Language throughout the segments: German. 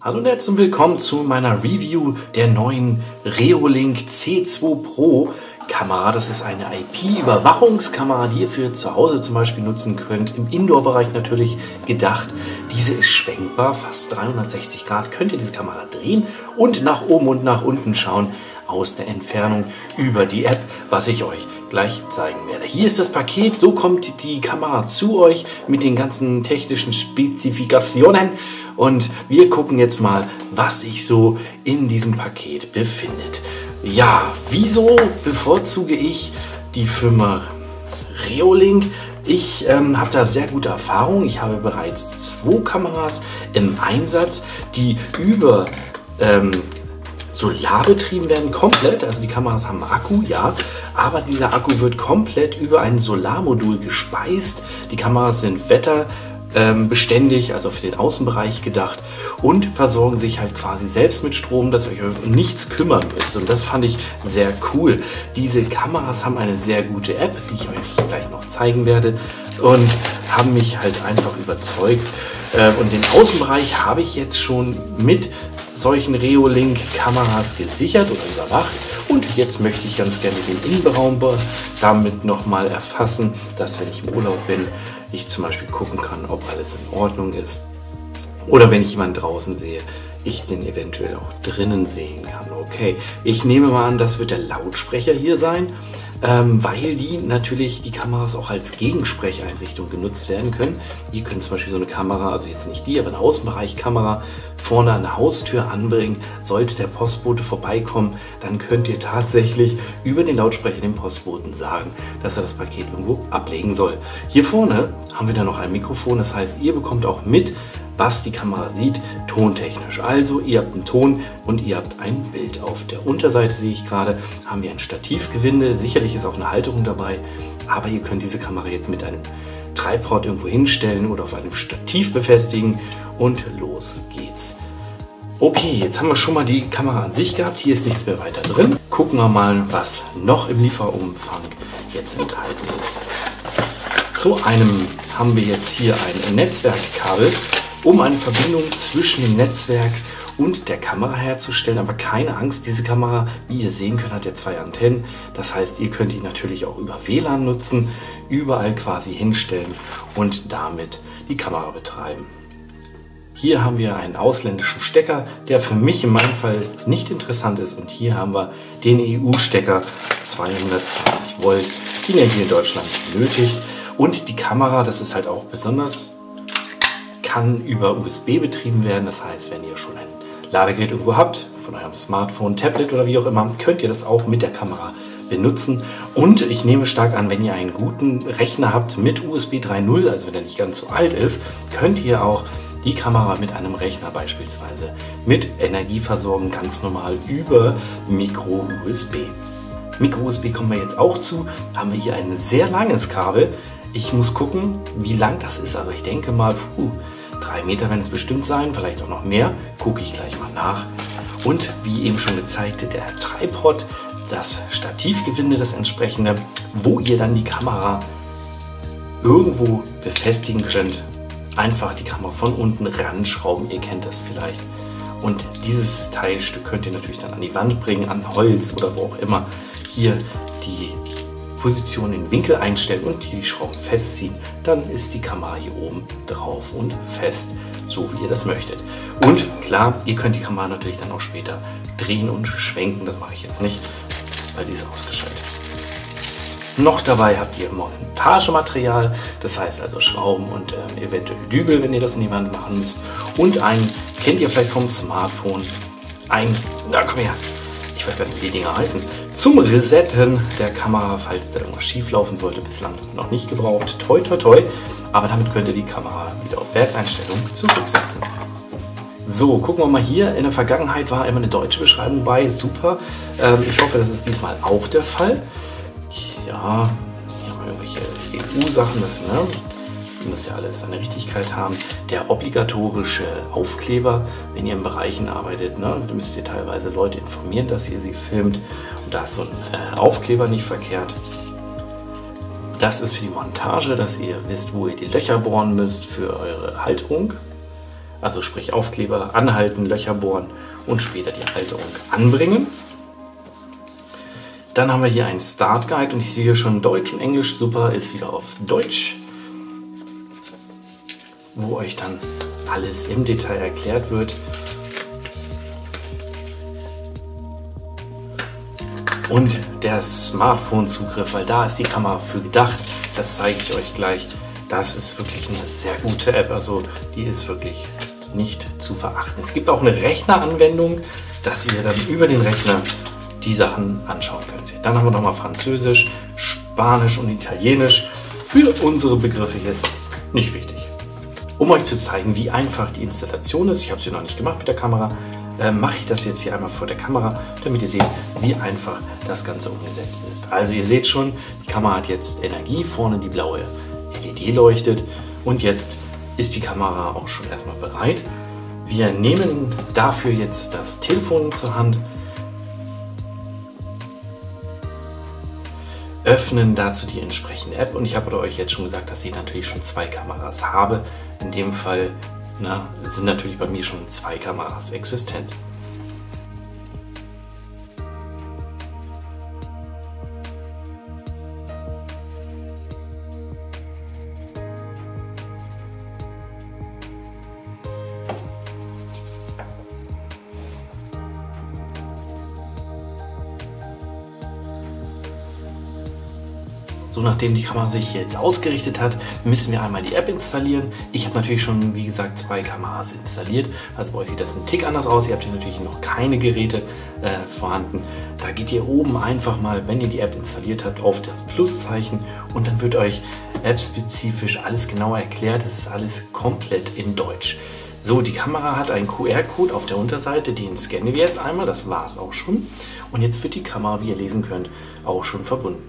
Hallo und herzlich willkommen zu meiner Review der neuen Reolink C2 Pro Kamera. Das ist eine IP-Überwachungskamera, die ihr für zu Hause zum Beispiel nutzen könnt. Im Indoor-Bereich natürlich gedacht. Diese ist schwenkbar, fast 360 Grad. Könnt ihr diese Kamera drehen und nach oben und nach unten schauen aus der Entfernung über die App, was ich euch gleich zeigen werde. Hier ist das Paket, so kommt die Kamera zu euch mit den ganzen technischen Spezifikationen und wir gucken jetzt mal, was sich so in diesem Paket befindet. Ja, wieso bevorzuge ich die Firma Reolink? Ich habe da sehr gute Erfahrungen. Ich habe bereits 2 Kameras im Einsatz, die über Solar betrieben werden, komplett. Also die Kameras haben Akku, ja, aber dieser Akku wird komplett über ein Solarmodul gespeist. Die Kameras sind wetterbeständig, also für den Außenbereich gedacht und versorgen sich halt quasi selbst mit Strom, dass euch um nichts kümmern müsst. Und das fand ich sehr cool. Diese Kameras haben eine sehr gute App, die ich euch gleich noch zeigen werde und haben mich halt einfach überzeugt. Und den Außenbereich habe ich jetzt schon mit solchen Reolink-Kameras gesichert oder überwacht. Und jetzt möchte ich ganz gerne den Innenraum damit nochmal erfassen, dass wenn ich im Urlaub bin, ich zum Beispiel gucken kann, ob alles in Ordnung ist. Oder wenn ich jemanden draußen sehe, ich den eventuell auch drinnen sehen kann. Okay, ich nehme mal an, das wird der Lautsprecher hier sein, weil die Kameras auch als Gegensprecheinrichtung genutzt werden können. Ihr könnt zum Beispiel so eine Kamera, also jetzt nicht die, aber eine Außenbereichkamera vorne an der Haustür anbringen. Sollte der Postbote vorbeikommen, dann könnt ihr tatsächlich über den Lautsprecher dem Postboten sagen, dass er das Paket irgendwo ablegen soll. Hier vorne haben wir dann noch ein Mikrofon, das heißt, ihr bekommt auch mit, was die Kamera sieht, tontechnisch. Also ihr habt einen Ton und ihr habt ein Bild. Auf der Unterseite sehe ich gerade, haben wir ein Stativgewinde. Sicherlich ist auch eine Halterung dabei, aber ihr könnt diese Kamera jetzt mit einem Tripod irgendwo hinstellen oder auf einem Stativ befestigen und los geht's. Okay, jetzt haben wir schon mal die Kamera an sich gehabt. Hier ist nichts mehr weiter drin. Gucken wir mal, was noch im Lieferumfang jetzt enthalten ist. Zu einem haben wir jetzt hier ein Netzwerkkabel, um eine Verbindung zwischen dem Netzwerk und der Kamera herzustellen. Aber keine Angst, diese Kamera, wie ihr sehen könnt, hat ja 2 Antennen. Das heißt, ihr könnt ihn natürlich auch über WLAN nutzen, überall quasi hinstellen und damit die Kamera betreiben. Hier haben wir einen ausländischen Stecker, der für mich in meinem Fall nicht interessant ist. Und hier haben wir den EU-Stecker 220 Volt, den ihr hier in Deutschland benötigt. Und die Kamera, das ist halt auch besonders, kann über USB betrieben werden. Das heißt, wenn ihr schon ein Ladegerät irgendwo habt, von eurem Smartphone, Tablet oder wie auch immer, könnt ihr das auch mit der Kamera benutzen. Und ich nehme stark an, wenn ihr einen guten Rechner habt mit USB 3.0, also wenn der nicht ganz so alt ist, könnt ihr auch die Kamera mit einem Rechner beispielsweise mit Energie versorgen, ganz normal über Micro-USB. Micro-USB kommen wir jetzt auch zu. Haben wir hier ein sehr langes Kabel. Ich muss gucken, wie lang das ist, aber ich denke mal, 3 Meter werden es bestimmt sein, vielleicht auch noch mehr. Gucke ich gleich mal nach. Und wie eben schon gezeigt, der Tripod, das Stativgewinde, das entsprechende, wo ihr dann die Kamera irgendwo befestigen könnt. Einfach die Kamera von unten ranschrauben, ihr kennt das vielleicht. Und dieses Teilstück könnt ihr natürlich dann an die Wand bringen, an Holz oder wo auch immer. Hier die Position in den Winkel einstellen und die Schrauben festziehen, dann ist die Kamera hier oben drauf und fest, so wie ihr das möchtet. Und klar, ihr könnt die Kamera natürlich dann auch später drehen und schwenken, das mache ich jetzt nicht, weil sie ist ausgeschaltet. Noch dabei habt ihr Montagematerial, das heißt also Schrauben und eventuell Dübel, wenn ihr das in die Wand machen müsst. Und kennt ihr vielleicht vom Smartphone, komm her, ich weiß gar nicht, wie die Dinger heißen, zum Resetten der Kamera, falls da irgendwas schief laufen sollte, bislang noch nicht gebraucht, toi toi toi, aber damit könnt ihr die Kamera wieder auf Werkseinstellung zurücksetzen. So, gucken wir mal hier, in der Vergangenheit war immer eine deutsche Beschreibung bei, super, ich hoffe, das ist diesmal auch der Fall. Ja, hier haben wir irgendwelche EU-Sachen, das muss ja alles seine Richtigkeit haben. Der obligatorische Aufkleber, wenn ihr in Bereichen arbeitet, da müsst ihr teilweise Leute informieren, dass ihr sie filmt. Und da ist so ein Aufkleber nicht verkehrt. Das ist für die Montage, dass ihr wisst, wo ihr die Löcher bohren müsst für eure Halterung. also sprich Aufkleber anhalten, Löcher bohren und später die Halterung anbringen. Dann haben wir hier einen Start Guide und ich sehe schon Deutsch und Englisch, super, ist wieder auf Deutsch, wo euch dann alles im Detail erklärt wird. Und der Smartphone-Zugriff, weil da ist die Kamera für gedacht, das zeige ich euch gleich. Das ist wirklich eine sehr gute App, also die ist wirklich nicht zu verachten. Es gibt auch eine Rechneranwendung, dass ihr dann über den Rechner die Sachen anschauen könnt. Dann haben wir nochmal Französisch, Spanisch und Italienisch. Für unsere Begriffe jetzt nicht wichtig. Um euch zu zeigen, wie einfach die Installation ist, ich habe sie noch nicht gemacht mit der Kamera, mache ich das jetzt hier einmal vor der Kamera, damit ihr seht, wie einfach das Ganze umgesetzt ist. Also ihr seht schon, die Kamera hat jetzt Energie, vorne die blaue LED leuchtet und jetzt ist die Kamera auch schon erstmal bereit. Wir nehmen dafür jetzt das Telefon zur Hand, öffnen dazu die entsprechende App und ich habe euch jetzt schon gesagt, dass ich natürlich schon 2 Kameras habe. In dem Fall sind natürlich bei mir schon 2 Kameras existent. So, nachdem die Kamera sich jetzt ausgerichtet hat, müssen wir einmal die App installieren. Ich habe natürlich schon, wie gesagt, 2 Kameras installiert. Also bei euch sieht das ein Tick anders aus. Ihr habt hier natürlich noch keine Geräte vorhanden. Da geht ihr oben einfach mal, wenn ihr die App installiert habt, auf das Pluszeichen und dann wird euch appspezifisch alles genau erklärt. Das ist alles komplett in Deutsch. So, die Kamera hat einen QR-Code auf der Unterseite, den scannen wir jetzt einmal. Das war es auch schon. Und jetzt wird die Kamera, wie ihr lesen könnt, auch schon verbunden.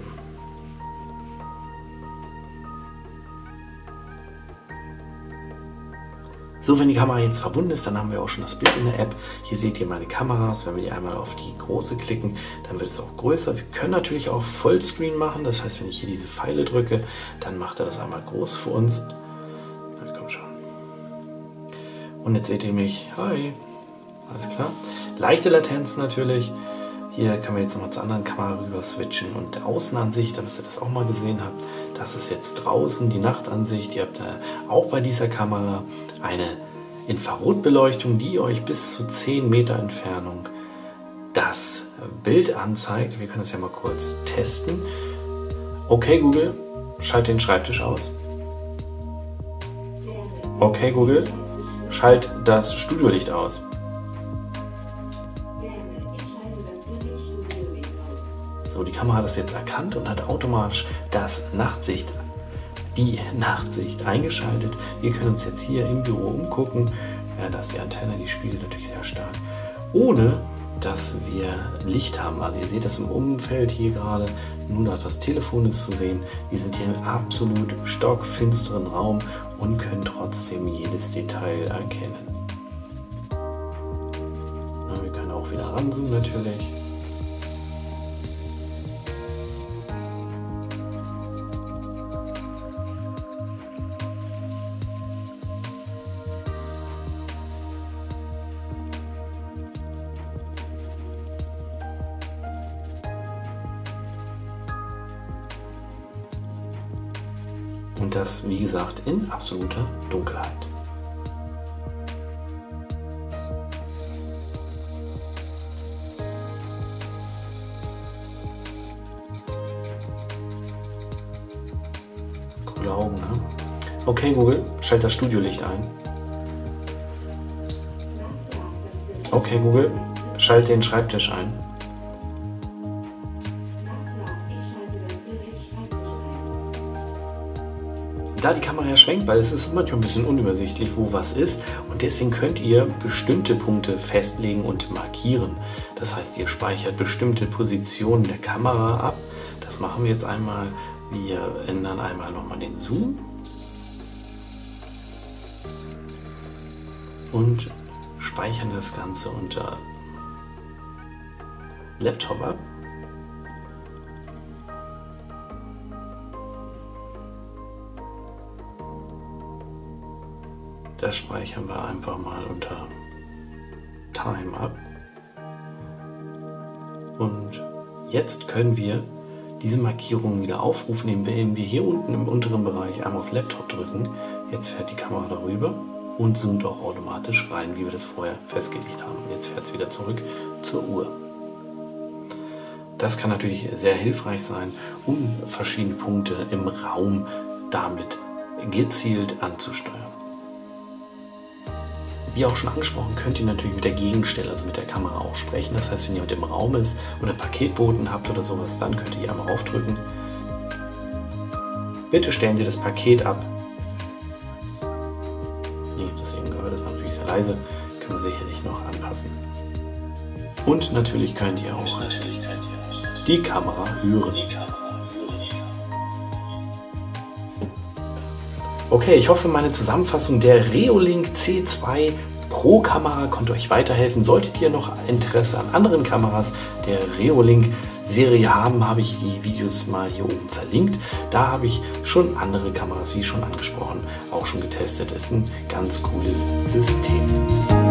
So, wenn die Kamera jetzt verbunden ist, dann haben wir auch schon das Bild in der App. Hier seht ihr meine Kameras. Wenn wir die einmal auf die große klicken, dann wird es auch größer. Wir können natürlich auch Vollscreen machen. Das heißt, wenn ich hier diese Pfeile drücke, dann macht er das einmal groß für uns. Na, komm schon. Und jetzt seht ihr mich. Hi. Alles klar. Leichte Latenz natürlich. Hier kann man jetzt nochmal zur anderen Kamera rüber switchen und der Außenansicht, damit ihr das auch mal gesehen habt. Das ist jetzt draußen die Nachtansicht. Ihr habt auch bei dieser Kamera eine Infrarotbeleuchtung, die euch bis zu 10 Meter Entfernung das Bild anzeigt. Wir können das ja mal kurz testen. Okay Google, schalt den Schreibtisch aus. Okay Google, schalt das Studiolicht aus. So, die Kamera hat das jetzt erkannt und hat automatisch die Nachtsicht eingeschaltet. Wir können uns jetzt hier im Büro umgucken. Ja, da ist die Antenne, die spiegelt natürlich sehr stark. Ohne dass wir Licht haben. Also ihr seht das im Umfeld hier gerade. Nun das Telefon ist zu sehen. Wir sind hier im absolut stockfinsteren Raum und können trotzdem jedes Detail erkennen. Ja, wir können auch wieder ranzoomen natürlich. Und das, wie gesagt, in absoluter Dunkelheit. Coole Augen, ne? Okay Google, schalt das Studiolicht ein. Okay Google, schalt den Schreibtisch ein. Da die Kamera ja schwenkt, weil es ist manchmal ein bisschen unübersichtlich, wo was ist und deswegen könnt ihr bestimmte Punkte festlegen und markieren. Das heißt, ihr speichert bestimmte Positionen der Kamera ab. Das machen wir jetzt einmal. Wir ändern einmal nochmal den Zoom und speichern das Ganze unter Laptop ab. Das speichern wir einfach mal unter Time ab. Und jetzt können wir diese Markierungen wieder aufrufen, indem wir hier unten im unteren Bereich einmal auf Laptop drücken. Jetzt fährt die Kamera darüber und zoomt auch automatisch rein, wie wir das vorher festgelegt haben. Jetzt fährt es wieder zurück zur Uhr. Das kann natürlich sehr hilfreich sein, um verschiedene Punkte im Raum damit gezielt anzusteuern. Wie auch schon angesprochen, könnt ihr natürlich mit der Gegenstelle, also mit der Kamera auch sprechen. Das heißt, wenn jemand im Raum ist oder Paketboten habt oder sowas, dann könnt ihr hier einmal aufdrücken. Bitte stellen Sie das Paket ab. Ihr habt das eben gehört, das war natürlich sehr leise. Können wir sicherlich noch anpassen. Und natürlich könnt ihr auch die Kamera hören. Okay, ich hoffe, meine Zusammenfassung der Reolink C2 Pro Kamera konnte euch weiterhelfen. Solltet ihr noch Interesse an anderen Kameras der Reolink Serie haben, habe ich die Videos mal hier oben verlinkt. Da habe ich schon andere Kameras, wie schon angesprochen, auch schon getestet. Ist ein ganz cooles System.